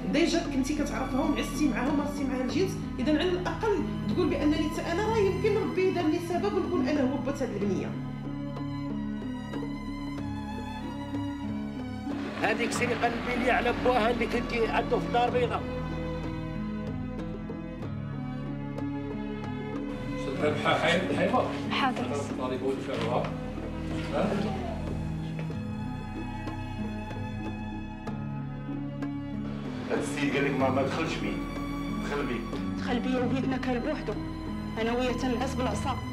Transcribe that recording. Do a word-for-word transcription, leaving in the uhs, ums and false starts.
ديجا كنتي كتعرفهم عزتي معاهم راسي مع الجنس، اذا على الاقل تقول بانني انا راه يمكن ربي دار لي سبب ونكون انا هو بات هذه البنيه. هذيك سرقه البنيه على بوها اللي كنتي عنده في الدار البيضاء. حيمه حاضر طالب ودفعوها. هاد السيد قال لك ما ما دخلش بيه، دخل بيه دخل بيا وبيتنا كلب وحده، انا وياه تنعس بالعصا.